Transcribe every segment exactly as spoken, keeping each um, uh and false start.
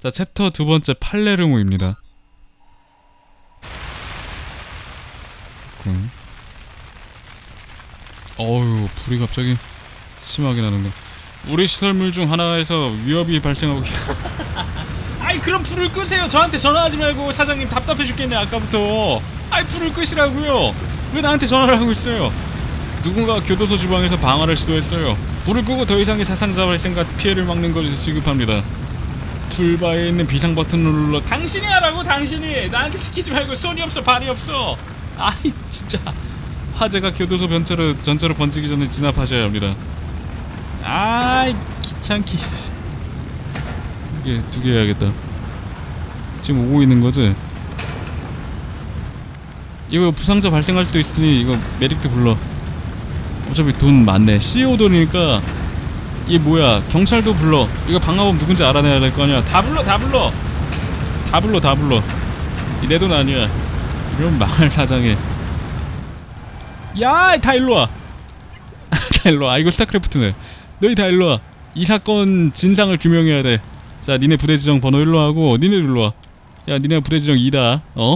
자, 챕터 두 번째 팔레르모입니다. 음. 어휴, 불이 갑자기 심하게 나는데. 우리 시설물 중 하나에서 위협이 발생하고. 아이, 그럼 불을 끄세요. 저한테 전화하지 말고. 사장님 답답해 죽겠네 아까부터. 아이, 불을 끄시라고요. 왜 나한테 전화를 하고 있어요? 누군가 교도소 주방에서 방화를 시도했어요. 불을 끄고 더 이상의 사상자 발생과 피해를 막는 것이 시급합니다. 툴바에 있는 비상 버튼을 눌러. 당신이 하라고. 당신이 나한테 시키지 말고. 손이 없어 발이 없어. 아이, 진짜. 화재가 교도소 전체로, 전체로 번지기 전에 진압하셔야 합니다. 아이, 귀찮기. 이게 두 개 해야겠다. 지금 오고 있는 거지? 이거 부상자 발생할 수도 있으니 이거 메릭도 불러. 어차피 돈 많네. 씨오 돈이니까. 이게 뭐야, 경찰도 불러. 이거 방화범 누군지 알아내야 될 거 아니야. 다 불러, 다 불러. 다 불러, 다 불러. 이 내 돈 아니야. 이런 망할 사장에. 야, 다 일로와. 다 일로와. 아, 이거 스타크래프트네. 너희 다 일로와. 이 사건 진상을 규명해야 돼. 자, 니네 부대 지정 번호 일로하고 니네 일로와. 야, 니네 부대 지정 이다. 어?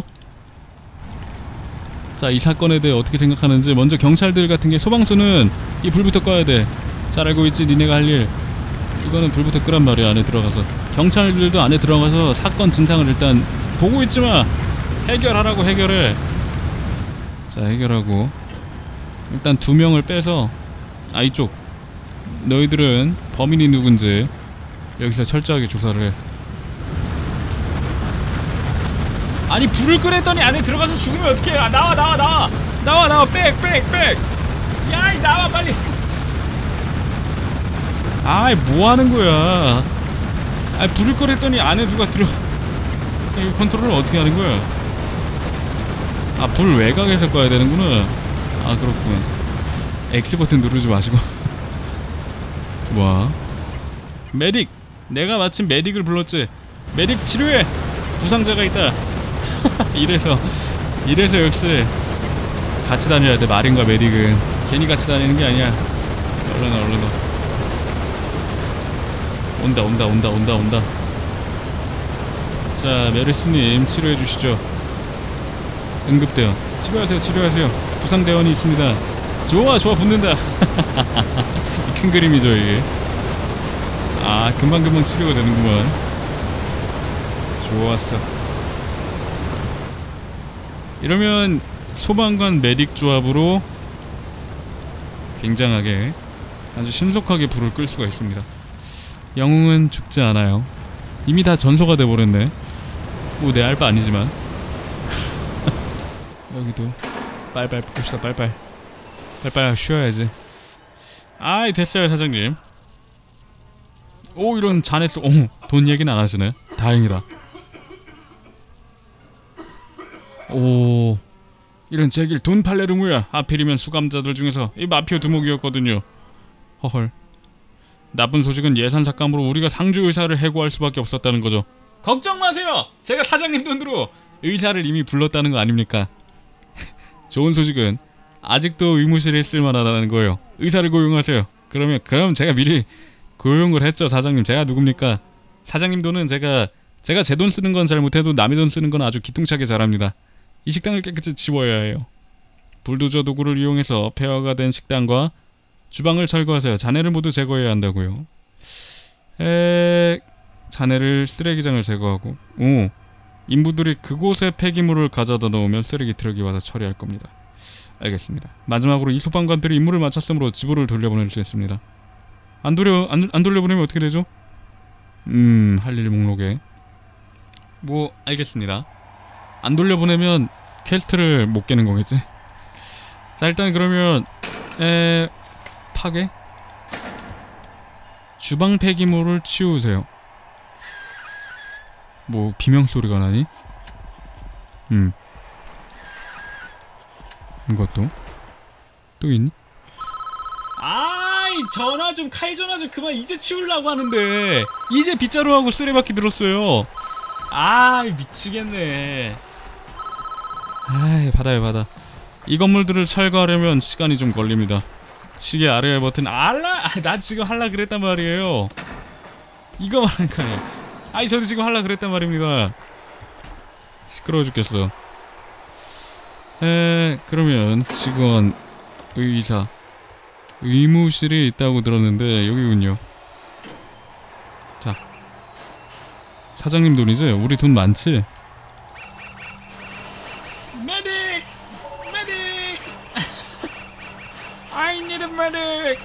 자, 이 사건에 대해 어떻게 생각하는지. 먼저 경찰들 같은 게 소방서는 이 불부터 꺼야 돼. 잘 알고 있지, 니네가 할 일. 이거는 불부터 끄란 말이야. 안에 들어가서 경찰들도 안에 들어가서 사건 진상을 일단 보고 있지마. 해결하라고. 해결해. 자, 해결하고. 일단 두 명을 빼서. 아, 이쪽 너희들은 범인이 누군지 여기서 철저하게 조사를 해. 아니, 불을 끄랬더니 안에 들어가서 죽으면 어떡해. 아, 나와 나와 나와 나와 나와. 백 백 백. 야, 나와 빨리. 아이, 뭐하는 거야. 아이, 불을 끄랬더니 안에 누가 들어. 이 컨트롤을 어떻게 하는 거야. 아, 불 외곽에서 꺼야 되는구나. 아, 그렇군. X 버튼 누르지 마시고. 와, 메딕. 내가 마침 메딕을 불렀지. 메딕 치료해. 부상자가 있다. 이래서 이래서 역시 같이 다녀야 돼. 마린과 메딕은 괜히 같이 다니는 게 아니야. 얼른 와, 얼른 와. 온다 온다 온다 온다 온다. 자, 메르스님 치료해 주시죠. 응급대원 치료하세요. 치료하세요. 부상대원이 있습니다. 좋아 좋아, 붙는다. 큰 그림이죠 이게. 아, 금방금방 치료가 되는구만. 좋았어. 이러면 소방관 메딕 조합으로 굉장하게 아주 신속하게 불을 끌 수가 있습니다. 영웅은 죽지 않아요. 이미 다 전소가 돼버렸네. 뭐 내 알 바 아니지만. 여기도 빨빨 봅시다. 빨빨 빨빨 쉬어야지. 아이, 됐어요 사장님. 오, 이런 잔해 쏘. 오, 돈 얘기는 안 하시네. 다행이다. 오, 이런 제길 돈 팔레르무야. 하필이면 수감자들 중에서 이 마피아 두목이었거든요. 허헐. 나쁜 소식은 예산 삭감으로 우리가 상주 의사를 해고할 수밖에 없었다는 거죠. 걱정 마세요. 제가 사장님 돈으로 의사를 이미 불렀다는 거 아닙니까? 좋은 소식은 아직도 의무실에 있을 만하다는 거예요. 의사를 고용하세요. 그러면 그럼 제가 미리 고용을 했죠. 사장님, 제가 누굽니까? 사장님 돈은 제가 제가 제 돈 쓰는 건 잘 못해도 남의 돈 쓰는 건 아주 기통차게 잘합니다. 이 식당을 깨끗이 치워야 해요. 불도저 도구를 이용해서 폐허가 된 식당과 주방을 철거하세요. 잔해를 모두 제거해야 한다고요. 에... 잔해를 쓰레기장을 제거하고. 오, 인부들이 그곳에 폐기물을 가져다 놓으면 쓰레기 트럭이 와서 처리할 겁니다. 알겠습니다. 마지막으로 이 소방관들이 임무를 마쳤으므로 지부를 돌려보낼 수 있습니다. 안 돌려 안, 안 돌려보내면 어떻게 되죠? 음, 할 일 목록에 뭐 알겠습니다. 안 돌려보내면 퀘스트를 못 깨는 거겠지? 자, 일단 그러면 에... 파괴? 주방 폐기물을 치우세요. 뭐 비명소리가 나니? 음, 이것도 또 있니? 아이, 전화 좀, 칼 전화 좀 그만. 이제 치우려고 하는데 이제 빗자루하고 쓰레받기 들었어요. 아이, 미치겠네. 아이, 받아요 받아. 이 건물들을 철거하려면 시간이 좀 걸립니다. 시계 아래의 버튼 알라. 아, 나 지금 할라 그랬단 말이에요. 이거 말하는 거예요. 아이 저도 지금 하려고 그랬단 말입니다. 시끄러워 죽겠어. 에 그러면 직원 의사 의무실이 있다고 들었는데 여기군요. 자 사장님 돈이지? 우리 돈 많지? 메딕! 메딕! I need a medic!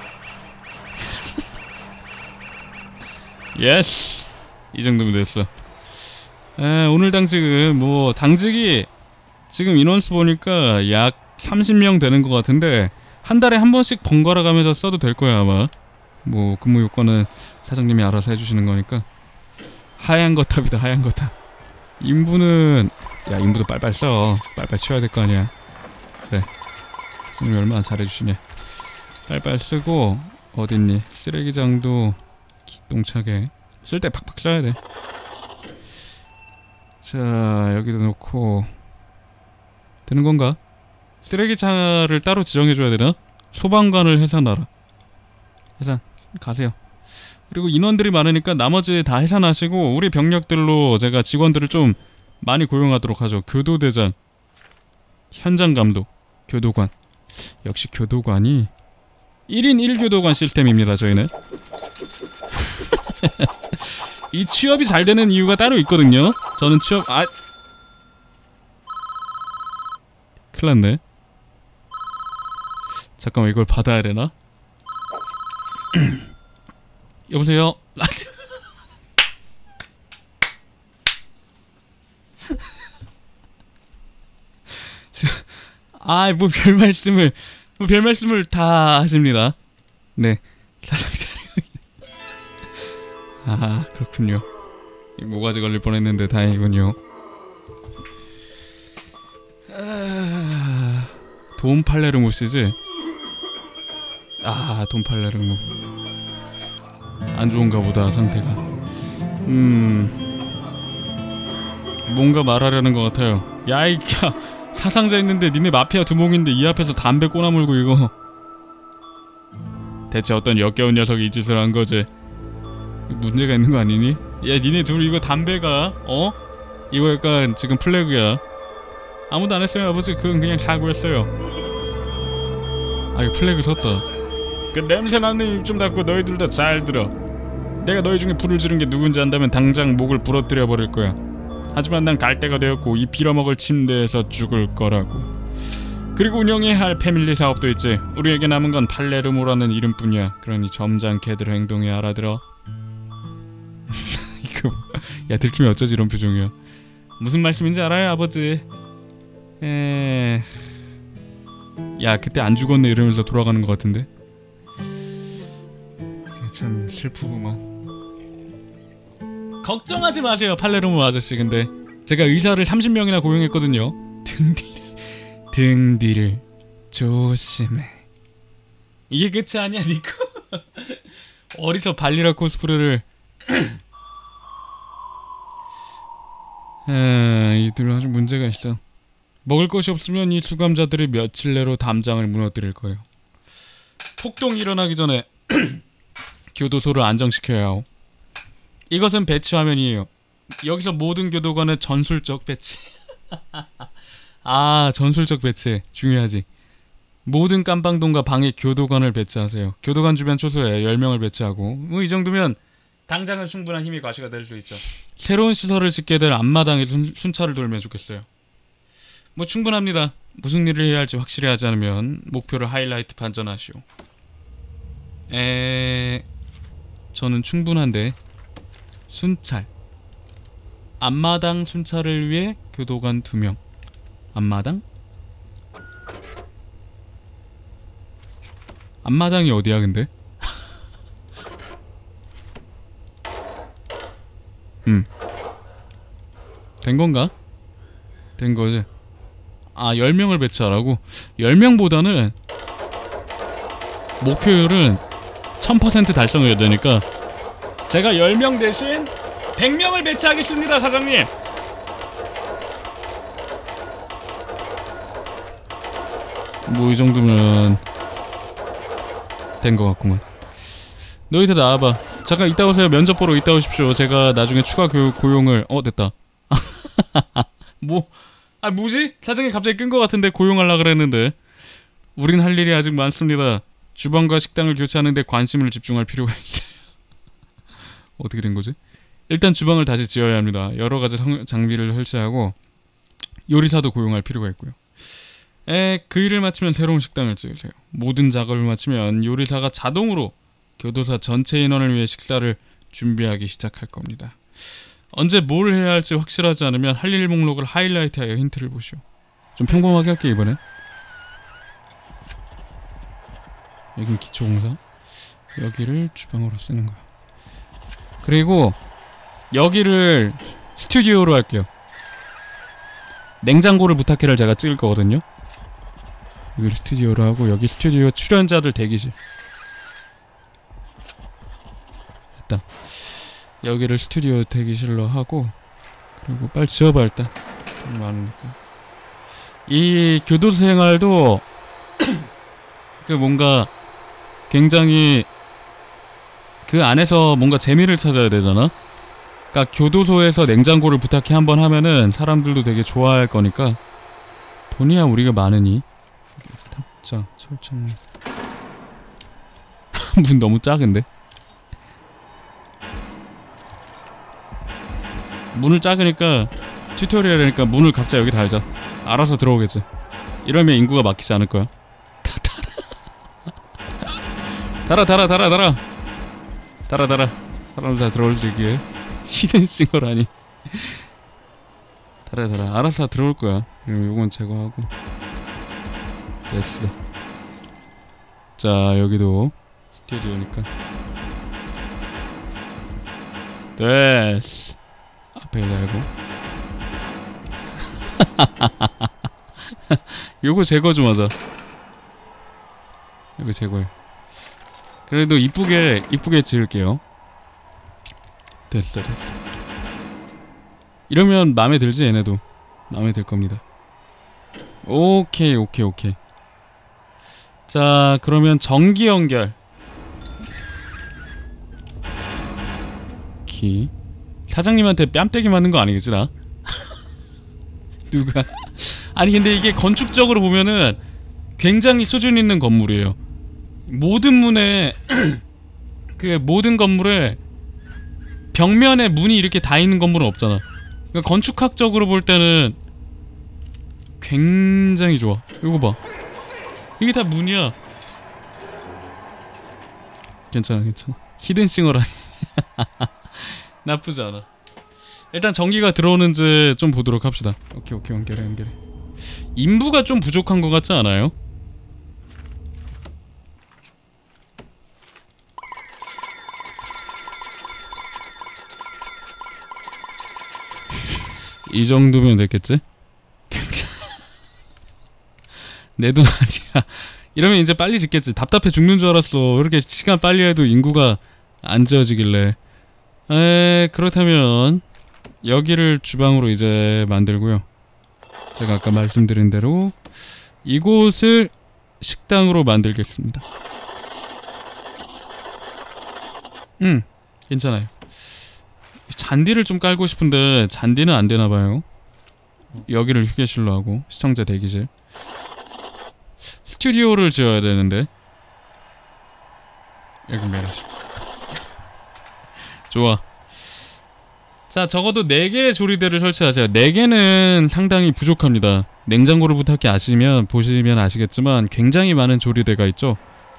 예스! 이 정도면 됐어. 에, 오늘 당직은 뭐 당직이 지금 인원수 보니까 약 삼십 명 되는 것 같은데 한 달에 한 번씩 번갈아 가면서 써도 될 거야 아마. 뭐 근무 요건은 사장님이 알아서 해주시는 거니까. 하얀 거탑이다 하얀 거탑. 인부는 야 인부도 빨빨 써. 빨빨 치워야 될 거 아니야. 그래 사장님이 얼마나 잘해주시냐. 빨빨 쓰고 어딨니 쓰레기장도 기똥차게 쓸 때 팍팍 써야 돼. 자 여기도 놓고 되는 건가? 쓰레기차를 따로 지정해줘야 되나? 소방관을 해산하라. 해산 가세요. 그리고 인원들이 많으니까 나머지 다 해산하시고 우리 병력들로 제가 직원들을 좀 많이 고용하도록 하죠. 교도대장, 현장감독, 교도관. 역시 교도관이 일 인 일 교도관 시스템입니다 저희는. 이 취업이 잘 되는 이유가 따로 있거든요. 저는 취업... 아... 큰일났네. 잠깐만 이걸 받아야 되나? 여보세요? 아, 뭐 별 말씀을 뭐 별 말씀을 다 하십니다. 네, 사상 촬영. 아, 그렇군요. 모가지 걸릴 뻔했는데 다행이군요. 아, 돈 팔레르무스지? 아, 돈 팔레르무. 안 좋은가 보다 상태가. 음, 뭔가 말하려는 것 같아요. 야, 이 사상자 있는데 니네 마피아 두목인데 이 앞에서 담배 꼬나물고 이거. 대체 어떤 역겨운 녀석이 이 짓을 한 거지? 문제가 있는 거 아니니? 야, 니네 둘 이거 담배가 어? 이거 약간 지금 플래그야. 아무도 안 했어요 아버지. 그건 그냥 사고였어요. 아, 이거 플래그 섰다. 그 냄새나는 입 좀 닫고 너희들 다 잘 들어. 내가 너희 중에 불을 지른 게 누군지 안다면 당장 목을 부러뜨려 버릴 거야. 하지만 난 갈 때가 되었고 이 빌어먹을 침대에서 죽을 거라고. 그리고 운영해야 할 패밀리 사업도 있지. 우리에게 남은 건 팔레르모라는 이름뿐이야. 그러니 점잖게 들 행동해. 알아들어? 이거 야, 들키면 어쩌지 이런 표정이야. 무슨 말씀인지 알아요 아버지? 에... 야, 그때 안 죽었네 이러면서 돌아가는 것 같은데? 참 슬프구만. 걱정하지 마세요 팔레르모 아저씨. 근데 제가 의사를 삼십 명이나 고용했거든요. 등 뒤를 등 뒤를 조심해. 이게 끝이 아니야 니코. 어디서 발리라 코스프레를. 아, 이들 아주 문제가 있어. 먹을 것이 없으면 이 수감자들이 며칠 내로 담장을 무너뜨릴 거예요. 폭동이 일어나기 전에 교도소를 안정시켜야 하오. 이것은 배치 화면이에요. 여기서 모든 교도관의 전술적 배치. 아, 전술적 배치 중요하지. 모든 깜방동과 방에 교도관을 배치하세요. 교도관 주변 초소에 열 명을 배치하고 뭐 이 정도면 당장은 충분한 힘이 과시가 될 수 있죠. 새로운 시설을 짓게 될 앞마당에 순, 순찰을 돌면 좋겠어요. 뭐 충분합니다. 무슨 일을 해야 할지 확실히 하지 않으면 목표를 하이라이트 반전하시오. 에... 저는 충분한데 순찰 앞마당 순찰을 위해 교도관 두 명. 앞마당? 앞마당이 어디야 근데? 음. 된건가? 된거지? 아, 열 명을 배치하라고? 열 명보다는 목표율은 천 퍼센트 달성을 해야 되니까 제가 열 명 대신 백 명을 배치하겠습니다 사장님. 뭐 이 정도면 된 것 같구만. 너희들 나와봐. 잠깐 이따 오세요. 면접 보러 이따 오십시오. 제가 나중에 추가 교육 고용을 어 됐다. 뭐 아 뭐지? 사장님 갑자기 끈 거 같은데 고용하려 그랬는데. 우린 할 일이 아직 많습니다. 주방과 식당을 교체하는 데 관심을 집중할 필요가 있어요. 어떻게 된 거지? 일단 주방을 다시 지어야 합니다. 여러 가지 성, 장비를 설치하고 요리사도 고용할 필요가 있고요. 에, 그 일을 마치면 새로운 식당을 지으세요. 모든 작업을 마치면 요리사가 자동으로 교도소 전체 인원을 위해 식사를 준비하기 시작할 겁니다. 언제 뭘 해야 할지 확실하지 않으면 할 일 목록을 하이라이트하여 힌트를 보시오. 좀 평범하게 할게 이번에. 여긴 기초공사. 여기를 주방으로 쓰는 거야. 그리고 여기를 스튜디오로 할게요. 냉장고를 부탁해를 제가 찍을 거거든요. 여기를 스튜디오로 하고 여기 스튜디오 출연자들 대기실. 됐다. 여기를 스튜디오 대기실로 하고 그리고 빨리 지어봐 일단. 좀 많으니까. 이 교도소 생활도 그 뭔가 굉장히 그 안에서 뭔가 재미를 찾아야 되잖아. 그러니까 교도소에서 냉장고를 부탁해 한번 하면은 사람들도 되게 좋아할 거니까. 돈이야 우리가 많으니. 탁자, 철창. 문 너무 작은데? 문을 작으니까 튜토리얼 하니까 문을 각자 여기 달자. 알아서 들어오겠지. 이러면 인구가 막히지 않을 거야. 달아 달아 달아 달아 달아 달아 사람들 다 들어올 수 있기에. 히든싱어라니. 달아 달아 알아서 다 들어올 거야. 그럼 요건 제거하고 됐어. 자 여기도 스튜디오니까 됐어. 앞에 달고 요거 제거 좀 하자. 요거 제거해. 그래도 이쁘게 이쁘게 지을게요. 됐어 됐어. 이러면 마음에 들지? 얘네도 마음에 들 겁니다. 오케이 오케이 오케이. 자 그러면 전기 연결 키. 사장님한테 뺨때기 맞는 거 아니겠지 나? 누가? 아니 근데 이게 건축적으로 보면은 굉장히 수준 있는 건물이에요. 모든 문에 그 모든 건물에 벽면에 문이 이렇게 다 있는 건물은 없잖아. 그러니까 건축학적으로 볼 때는 굉장히 좋아. 이거 봐. 이게 다 문이야. 괜찮아 괜찮아. 히든싱어라니. 나쁘지 않아. 일단 전기가 들어오는지 좀 보도록 합시다. 오케이 오케이 연결해 연결해. 인부가 좀 부족한 것 같지 않아요? 이 정도면 됐겠지? 내 돈 아니야. 이러면 이제 빨리 짓겠지. 답답해 죽는 줄 알았어. 이렇게 시간 빨리 해도 인구가 안 지어지길래. 에 그렇다면 여기를 주방으로 이제 만들고요. 제가 아까 말씀드린 대로 이곳을 식당으로 만들겠습니다. 음 괜찮아요. 잔디를 좀 깔고 싶은데 잔디는 안 되나봐요. 여기를 휴게실로 하고 시청자 대기실. 스튜디오를 지어야 되는데 여기 매라시. 좋아. 자 적어도 네 개의 조리대를 설치하세요. 네 개는 상당히 부족합니다. 냉장고를 부탁해 아시면 보시면 아시겠지만 굉장히 많은 조리대가 있죠.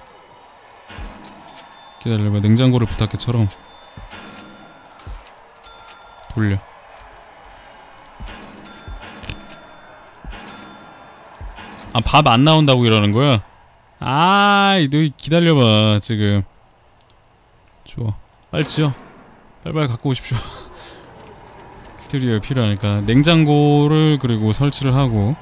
기다려봐. 냉장고를 부탁해처럼 돌려. 아 밥 안 나온다고 이러는 거야? 아이 너 기다려봐. 지금 좋아. 빨리 지어. 빨리빨리 갖고 오십시오. 스튜디오에 필요하니까 냉장고를 그리고 설치를 하고.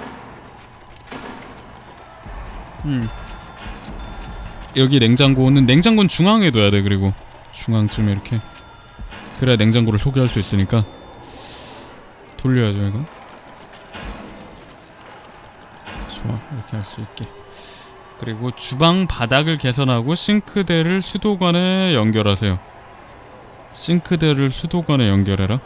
음 여기 냉장고는 냉장고는 중앙에 둬야 돼. 그리고 중앙쯤에 이렇게. 그래야 냉장고를 소개할 수 있으니까. 돌려야죠 이거. 좋아 이렇게 할 수 있게. 그리고 주방 바닥을 개선하고 싱크대를 수도관에 연결하세요. 싱크대를 수도관에 연결해라.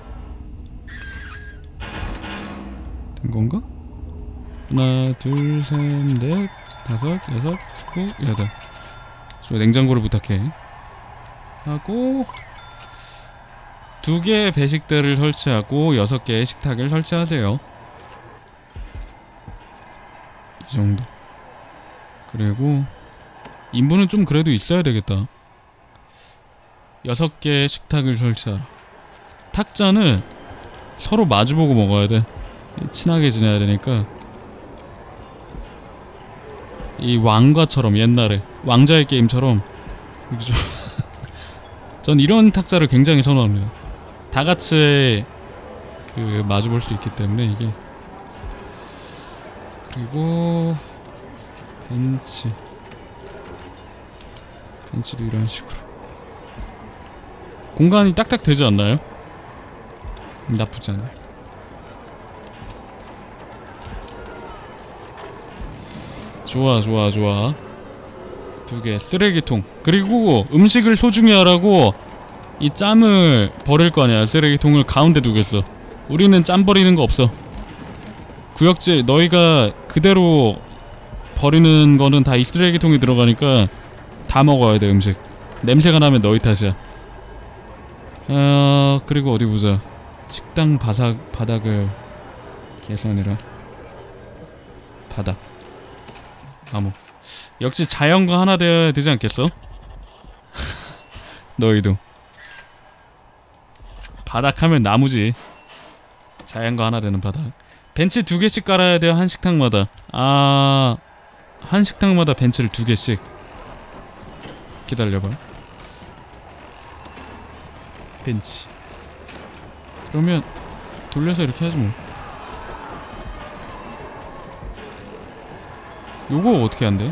된 건가? 하나, 둘, 셋, 넷, 다섯, 여섯, 일곱, 여덟. 저 냉장고를 부탁해. 하고 두 개의 배식대를 설치하고 여섯 개의 식탁을 설치하세요. 이 정도. 그리고 인부는 좀 그래도 있어야 되겠다. 여섯 개의 식탁을 설치하라. 탁자는 서로 마주보고 먹어야 돼. 친하게 지내야 되니까. 이 왕과처럼, 옛날에 왕자의 게임처럼. 전 이런 탁자를 굉장히 선호합니다. 다같이 그 마주볼 수 있기 때문에. 이게 그리고 벤치 벤치도 이런 식으로 공간이 딱딱 되지 않나요? 나쁘지 않아요. 좋아 좋아 좋아. 두 개 쓰레기통. 그리고 음식을 소중히 하라고 이 짬을 버릴 거 아니야. 쓰레기통을 가운데 두겠어. 우리는 짬 버리는 거 없어. 구역질 너희가 그대로 버리는 거는 다 이 쓰레기통에 들어가니까 다 먹어야 돼. 음식 냄새가 나면 너희 탓이야. 어... 그리고 어디 보자. 식당 바삭, 바닥을 개선해라. 바닥 나무. 역시 자연과 하나 되어야 되지 않겠어? 너희도 바닥 하면 나무지. 자연과 하나 되는 바닥. 벤치 두 개씩 깔아야 돼요. 한 식탁마다. 아... 한 식탁마다 벤치를 두 개씩. 기다려봐. 벤치. 그러면 돌려서 이렇게 하지 뭐. 요거 어떻게 한대?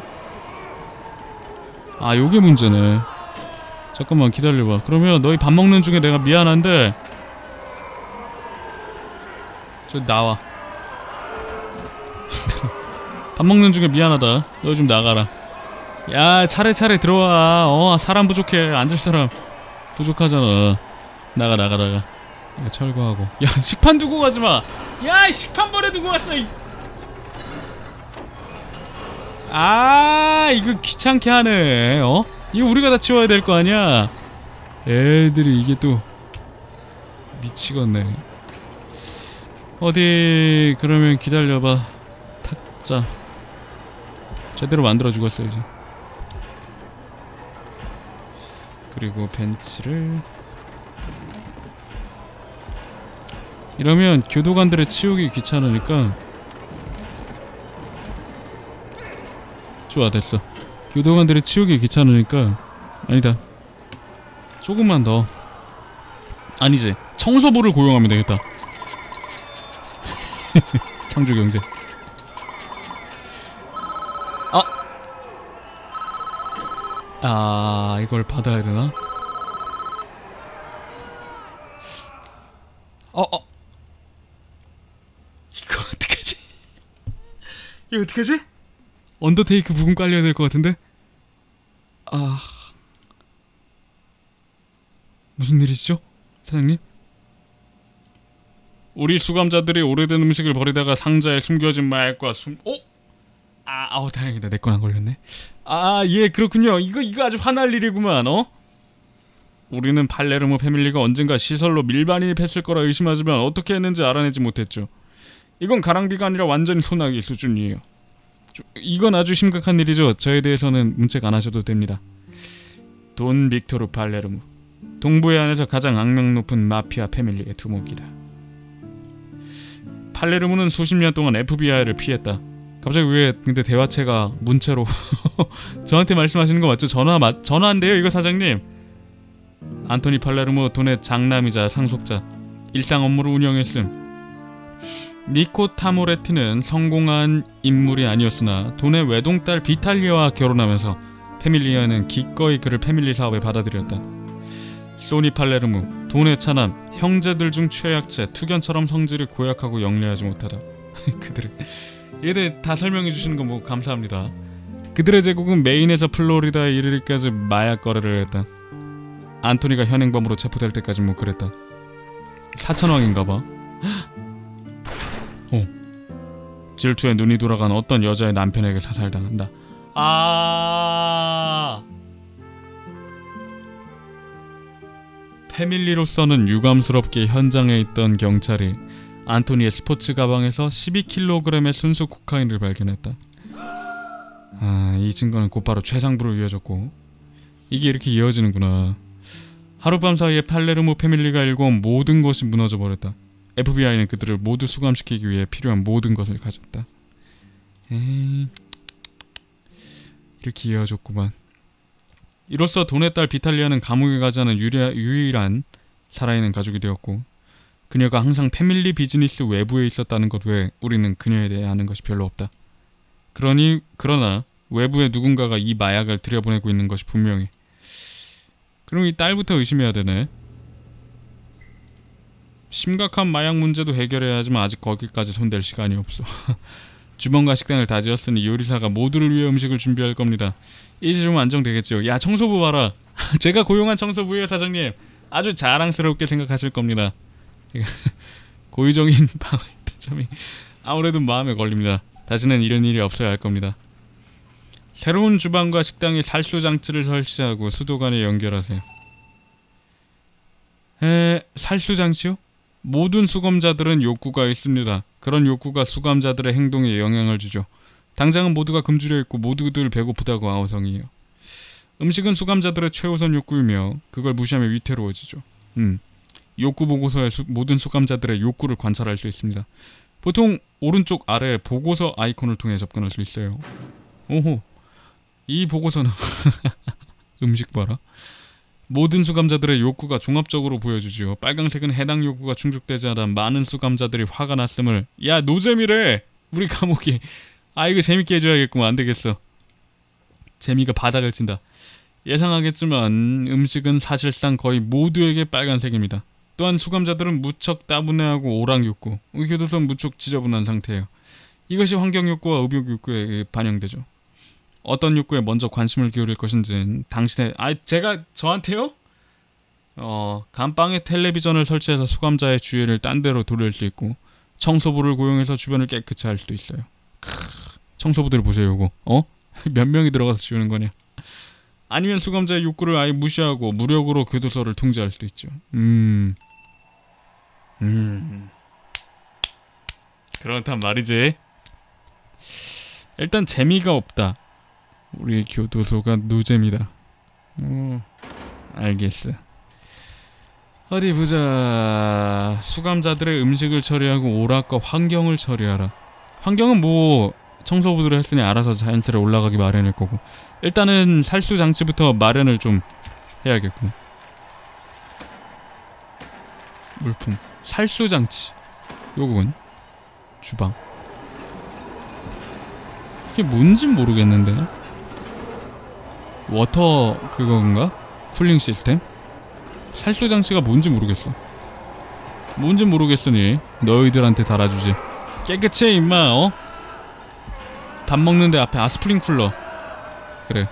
아, 요게 문제네. 잠깐만 기다려봐. 그러면 너희 밥 먹는 중에 내가 미안한데 저 나와. 밥 먹는 중에 미안하다. 너 좀 나가라. 야, 차례차례 들어와. 어, 사람 부족해. 앉을 사람 부족하잖아. 나가 나가 나가. 이거 철거하고. 야, 식판 두고 가지마. 야, 식판 버려 두고 왔어. 이. 아, 이거 귀찮게 하네. 어? 이거 우리가 다 치워야 될 거 아니야. 애들이 이게 또 미치겠네. 어디 그러면 기다려봐. 탁자 제대로 만들어 주겠어야지. 그리고 벤치를 이러면 교도관들을 치우기 귀찮으니까. 좋아, 됐어. 교도관들이 치우기 귀찮으니까. 아니다, 조금만 더. 아니지, 청소부를 고용하면 되겠다. 창조경제. 아! 아, 이걸 받아야 되나? 어, 어. 이거 어떡하지? 이거 어떡하지? 언더테이크 부금 깔려야 될 것 같은데? 아... 무슨 일이시죠? 사장님? 우리 수감자들이 오래된 음식을 버리다가 상자에 숨겨진 마약과 숨... 어? 아, 아우 다행이다. 내 건 안 걸렸네. 아, 예, 그렇군요. 이거 이거 아주 화날 일이구만. 어? 우리는 팔레르모 패밀리가 언젠가 시설로 밀반입했을 거라 의심하지만 어떻게 했는지 알아내지 못했죠. 이건 가랑비가 아니라 완전히 소나기 수준이에요. 이건 아주 심각한 일이죠. 저에 대해서는 문책 안 하셔도 됩니다. 돈 빅토르 팔레르모, 동부해 안에서 가장 악명 높은 마피아 패밀리의 두목이다. 팔레르모는 수십 년 동안 에프비아이를 피했다. 갑자기 왜 근데 대화체가 문체로 저한테 말씀하시는 거 맞죠? 전화 맞 전화인데요, 이거 사장님. 안토니 팔레르모 돈의 장남이자 상속자. 일상 업무를 운영했음. 니코 타모레티는 성공한 인물이 아니었으나 돈의 외동딸 비탈리아와 결혼하면서 패밀리아는 기꺼이 그를 패밀리 사업에 받아들였다. 소니 팔레르모, 돈의 차남, 형제들 중 최약체, 투견처럼 성질이 고약하고 영리하지 못하다. 그들의 얘들 다 설명해 주시는 거 뭐 감사합니다. 그들의 제국은 메인에서 플로리다에 이르기까지 마약 거래를 했다. 안토니가 현행범으로 체포될 때까지 뭐 그랬다. 사천왕인가봐. 어. 질투에 눈이 돌아간 어떤 여자의 남편에게 사살당한다. 아. 패밀리로서는 유감스럽게 현장에 있던 경찰이 안토니의 스포츠 가방에서 십이 킬로그램의 순수 코카인을 발견했다. 아, 이 증거는 곧바로 최상부로 이어졌고 이게 이렇게 이어지는구나. 하룻밤 사이에 팔레르모 패밀리가 일궈온 모든 것이 무너져 버렸다. 에프비아이는 그들을 모두 수감시키기 위해 필요한 모든 것을 가졌다. 에이... 이렇게 이어졌구만. 이로써 돈의 딸 비탈리아는 감옥에 가지 않은 유리하, 유일한 살아있는 가족이 되었고 그녀가 항상 패밀리 비즈니스 외부에 있었다는 것 외에 우리는 그녀에 대해 아는 것이 별로 없다. 그러니 그러나 외부에 누군가가 이 마약을 들여보내고 있는 것이 분명해. 그럼 이 딸부터 의심해야 되네. 심각한 마약 문제도 해결해야 하지만 아직 거기까지 손댈 시간이 없어. 주방과 식당을 다 지었으니 요리사가 모두를 위해 음식을 준비할 겁니다. 이제 좀 안정되겠죠. 야, 청소부 봐라. 제가 고용한 청소부예요, 사장님. 아주 자랑스럽게 생각하실 겁니다. 고의적인 방어의 점이 아무래도 마음에 걸립니다. 다시는 이런 일이 없어야 할 겁니다. 새로운 주방과 식당에 살수 장치를 설치하고 수도관에 연결하세요. 에... 살수 장치요? 모든 수감자들은 욕구가 있습니다. 그런 욕구가 수감자들의 행동에 영향을 주죠. 당장은 모두가 굶주려 있고 모두들 배고프다고 아우성이에요. 음식은 수감자들의 최우선 욕구이며 그걸 무시하면 위태로워지죠. 음, 욕구 보고서에 수, 모든 수감자들의 욕구를 관찰할 수 있습니다. 보통 오른쪽 아래 보고서 아이콘을 통해 접근할 수 있어요. 오호, 이 보고서는 음식 봐라. 모든 수감자들의 욕구가 종합적으로 보여주지요. 빨강색은 해당 욕구가 충족되지 않아 많은 수감자들이 화가 났음을. 야, 노잼이래! 우리 감옥이. 아, 이거 재밌게 해줘야겠구만. 안되겠어. 재미가 바닥을 친다. 예상하겠지만 음식은 사실상 거의 모두에게 빨간색입니다. 또한 수감자들은 무척 따분해하고 오락 욕구, 교도소는 무척 지저분한 상태예요. 이것이 환경 욕구와 의욕 욕구에 반영되죠. 어떤 욕구에 먼저 관심을 기울일 것인지는 당신의... 아, 제가 저한테요? 어... 감방에 텔레비전을 설치해서 수감자의 주의를 딴 데로 돌릴 수 있고 청소부를 고용해서 주변을 깨끗이 할 수도 있어요. 크... 청소부들 보세요, 이거. 어? 몇 명이 들어가서 지우는 거냐? 아니면 수감자의 욕구를 아예 무시하고 무력으로 교도소를 통제할 수도 있죠. 음... 음... 그렇단 말이지. 일단 재미가 없다. 우리 교도소가 노잼이다. 어, 알겠어. 어디 보자. 수감자들의 음식을 처리하고 오락과 환경을 처리하라. 환경은 뭐 청소부들을 했으니 알아서 자연스레 올라가기 마련일 거고 일단은 살수 장치부터 마련을 좀 해야겠구나. 물품 살수 장치. 요건 주방. 이게 뭔진 모르겠는데. 워터 그건가? 쿨링 시스템? 살수 장치가 뭔지 모르겠어. 뭔지 모르겠으니 너희들한테 달아주지. 깨끗해 임마. 어? 밥 먹는데 앞에 아 스프링 쿨러. 그래.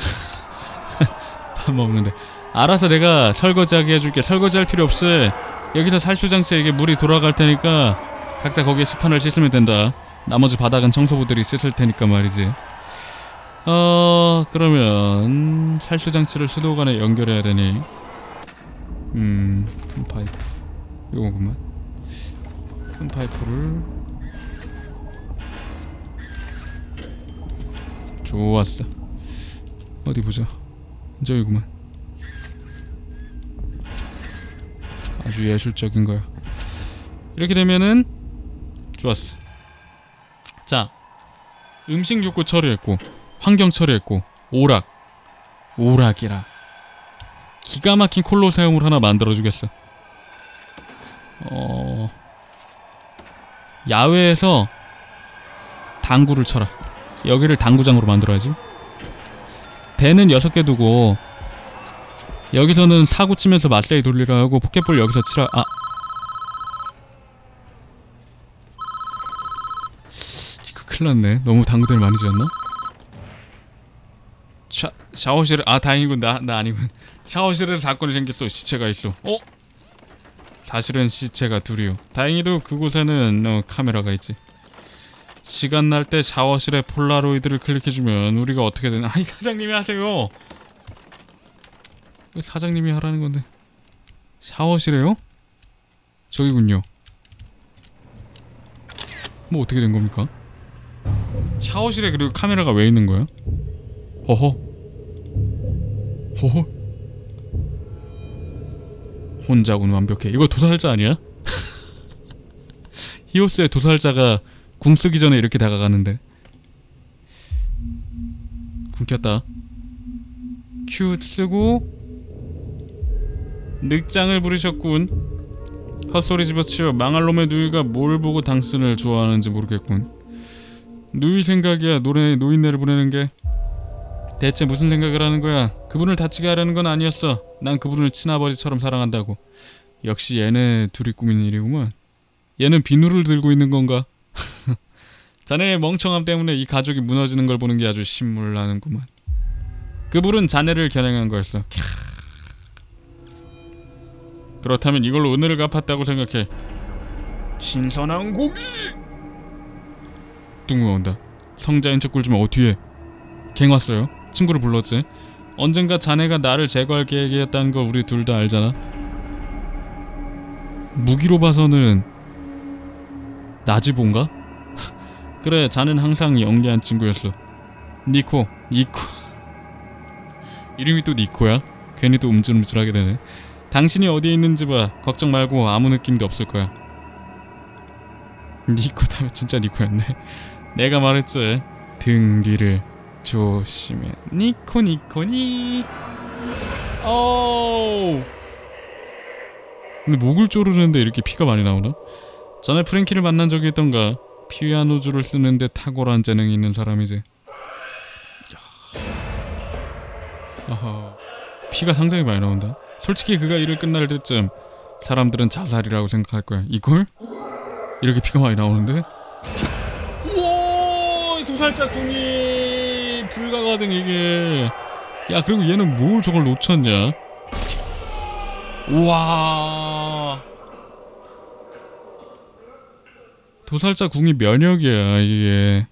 밥 먹는데 알아서 내가 설거지하게 해줄게. 설거지할 필요 없이 여기서 살수 장치에 이게 물이 돌아갈 테니까 각자 거기에 시판을 씻으면 된다. 나머지 바닥은 청소부들이 씻을 테니까 말이지. 어... 그러면 살수 장치를 수도관에 연결해야 되니 음... 큰 파이프 요거구만. 큰 파이프를 좋았어. 어디 보자. 저기구만. 아주 예술적인 거야. 이렇게 되면은 좋았어. 자, 음식 욕구 처리했고 환경 처리했고 오락 오락이라 기가 막힌 콜로세움을 하나 만들어주겠어. 어... 야외에서 당구를 쳐라. 여기를 당구장으로 만들어야지. 대는 여섯 개 두고 여기서는 사구 치면서 마세이 돌리라 하고 포켓볼 여기서 치라. 아, 이거 큰일났네. 너무 당구대를 많이 지었나? 차 샤워실에 아 다행이군. 나, 나 아니군. 샤워실에 사건이 생겼어. 시체가 있어. 어? 사실은 시체가 둘이요. 다행히도 그곳에는 어, 카메라가 있지. 시간 날 때 샤워실에 폴라로이드를 클릭해주면 우리가 어떻게 되나. 아니 사장님이 하세요. 사장님이 하라는 건데. 샤워실에요? 저기군요. 뭐 어떻게 된 겁니까? 샤워실에 그리고 카메라가 왜 있는 거야? 허허. 허허. 혼자군 완벽해. 이거 도살자 아니야? 히오스의 도살자가 궁 쓰기 전에 이렇게 다가가는데. 궁 켰다. Q 쓰고 늑장을 부리셨군. 헛소리 집어치워. 망할 놈의 누이가 뭘 보고 당신을 좋아하는지 모르겠군. 누이 생각이야. 노래 노인네를 보내는 게. 대체 무슨 생각을 하는 거야? 그분을 다치게 하려는 건 아니었어. 난 그분을 친아버지처럼 사랑한다고. 역시 얘네 둘이 꾸민 일이구만. 얘는 비누를 들고 있는 건가? 자네의 멍청함 때문에 이 가족이 무너지는 걸 보는 게 아주 신물나는구만. 그분은 자네를 겨냥한 거였어. 캬. 그렇다면 이걸로 은혜를 갚았다고 생각해. 신선한 고기! 뚱 온다. 성자인 척 굴지만 어 뒤에 갱 왔어요. 친구를 불렀지. 언젠가 자네가 나를 제거할 계획이었다는 걸 우리 둘 다 알잖아. 무기로 봐서는 나지본가? 그래, 자네는 항상 영리한 친구였어. 니코, 니코. 이름이 또 니코야? 괜히 또 움찔움찔하게 되네. 당신이 어디에 있는지 봐. 걱정 말고 아무 느낌도 없을 거야. 니코다. 진짜 니코였네. 내가 말했지. 등 뒤를 조심해. 니코 니코니. 오. 근데 목을 조르는데 이렇게 피가 많이 나오나? 전에 프랭키를 만난 적이 있던가. 피아노주를 쓰는데 탁월한 재능이 있는 사람이지. 아하. 피가 상당히 많이 나온다. 솔직히 그가 일을 끝날 때쯤 사람들은 자살이라고 생각할 거야. 이걸? 이렇게 피가 많이 나오는데? 우와! 도살자 궁이 불가거든 이게. 야, 그리고 얘는 뭘 저걸 놓쳤냐? 우와. 도살자 궁이 면역이야 이게.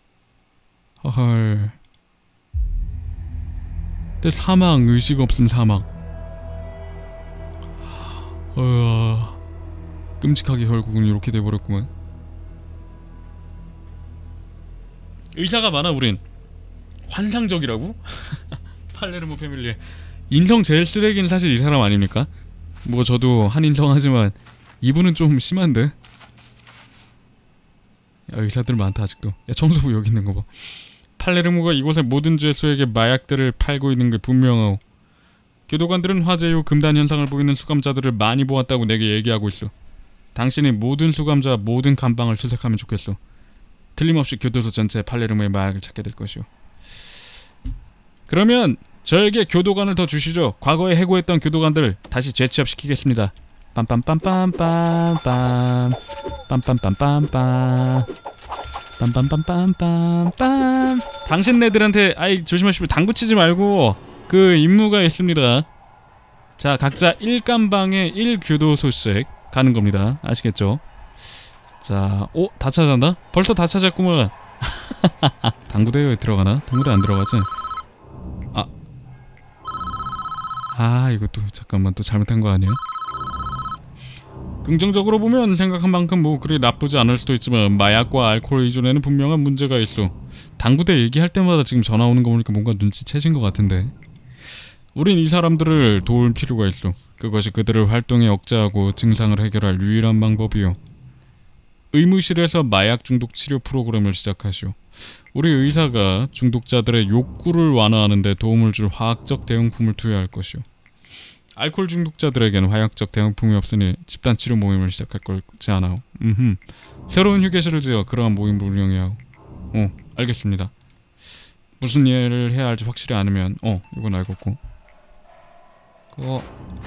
헐. 근데 사망, 의식 없음 사망. 어... 끔찍하게 결국은 이렇게 돼버렸구만. 의사가 많아 우린. 환상적이라고? 팔레르모 패밀리. 인성 제일 쓰레기는 사실 이 사람 아닙니까? 뭐 저도 한인성하지만 이분은 좀 심한데? 야, 의사들 많다 아직도. 야, 청소부 여기 있는 거 봐. 팔레르모가 이곳의 모든 죄수에게 마약들을 팔고 있는 게 분명하오. 교도관들은 화재 이후 금단 현상을 보이는 수감자들을 많이 보았다고 내게 얘기하고 있어. 당신이 모든 수감자 모든 감방을 수색하면 좋겠어. 틀림없이 교도소 전체에 팔레르모의 마약을 찾게 될 것이오. 그러면 저에게 교도관을 더 주시죠. 과거에 해고했던 교도관들 다시 재취업시키겠습니다. 빰빰빰빰빰빰 빰빰빰빰빰 빰빰빰빰빰빰. 당신네들한테 아이 조심하시고 당구치지 말고 그 임무가 있습니다. 자, 각자 일 감방에 일 교도소씩 가는 겁니다. 아시겠죠? 자, 오, 다 찾았나? 벌써 다 찾았구만. 당구대회에 들어가나? 당구대 안 들어가지? 아, 아 이것도 잠깐만 또 잘못한 거 아니야? 긍정적으로 보면 생각한 만큼 뭐 그리 나쁘지 않을 수도 있지만 마약과 알코올 의존에는 분명한 문제가 있어. 당구대 얘기할 때마다 지금 전화 오는 거 보니까 뭔가 눈치채신 것 같은데. 우린 이 사람들을 도울 필요가 있어. 그것이 그들을 활동에 억제하고 증상을 해결할 유일한 방법이요. 의무실에서 마약 중독 치료 프로그램을 시작하시오. 우리 의사가 중독자들의 욕구를 완화하는 데 도움을 줄 화학적 대용품을 투여할 것이오. 알코올 중독자들에게는 화약적 대용품이 없으니 집단 치료 모임을 시작할 거지 않아요. 음흠. 새로운 휴게실을 지어 그러한 모임을 운영해야 하고. 어, 알겠습니다. 무슨 일을 해야 할지 확실히 않으면 어, 이건 알겠고. 그거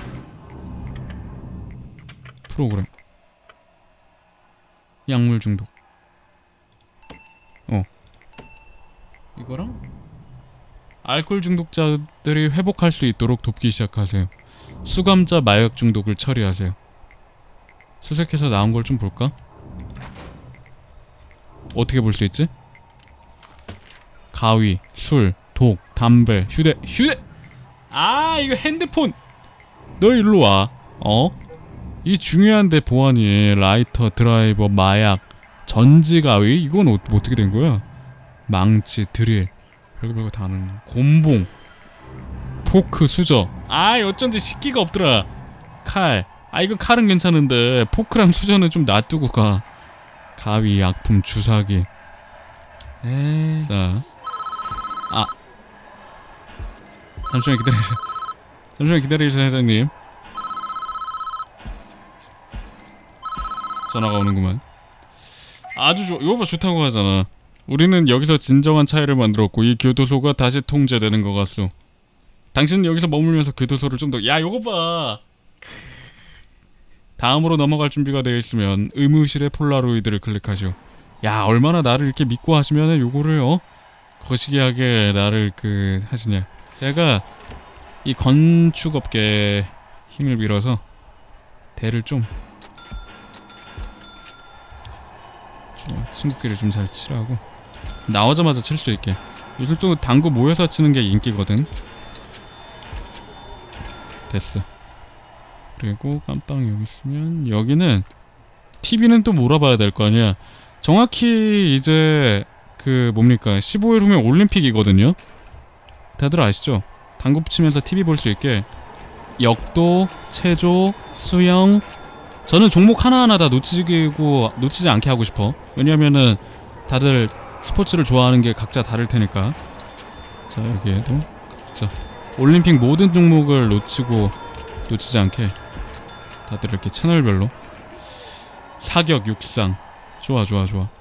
프로그램 약물 중독. 어, 이거랑 알코올 중독자들이 회복할 수 있도록 돕기 시작하세요. 수감자 마약 중독을 처리하세요. 수색해서 나온 걸 좀 볼까? 어떻게 볼 수 있지? 가위, 술, 독, 담배, 휴대, 휴대! 아, 이거 핸드폰! 너 일로 와. 어? 이 중요한데 보안이 라이터, 드라이버, 마약, 전지 가위? 이건 어, 어떻게 된 거야? 망치, 드릴, 별거 별거 다 하는 곤봉, 포크, 수저. 아, 어쩐지 식기가 없더라. 칼. 아, 이거 칼은 괜찮은데 포크랑 수저는 좀 놔두고 가. 가위, 약품, 주사기. 에이. 자, 아, 잠시만 기다리세요. 잠시만 기다리세요, 회장님. 전화가 오는구만. 아주 좋, 이거 봐, 좋다고 하잖아. 우리는 여기서 진정한 차이를 만들었고 이 교도소가 다시 통제되는 것 같소. 당신은 여기서 머물면서 교도소를 좀 더... 야, 요거 봐. 다음으로 넘어갈 준비가 되어 있으면 의무실의 폴라로이드를 클릭하시오. 야, 얼마나 나를 이렇게 믿고 하시면은 요거를 어? 거시기하게 나를 그 하시냐. 제가 이 건축업계에 힘을 빌어서 대를 좀, 좀 친구끼리 좀 잘 치라고. 나오자마자 칠 수 있게. 요즘 또 당구 모여서 치는 게 인기거든. 됐어. 그리고 깜빵 여기 있으면 여기는 티비는 또 몰아봐야 될 거 아니야. 정확히 이제 그 뭡니까 십오 일 후면 올림픽이거든요. 다들 아시죠? 당구 치면서 티비 볼 수 있게 역도, 체조, 수영. 저는 종목 하나하나 다 놓치고 놓치지 않게 하고 싶어. 왜냐면은 다들 스포츠를 좋아하는 게 각자 다를 테니까. 자, 여기에도 자, 올림픽 모든 종목을 놓치고 놓치지 않게 다들 이렇게 채널별로 사격, 육상. 좋아 좋아 좋아.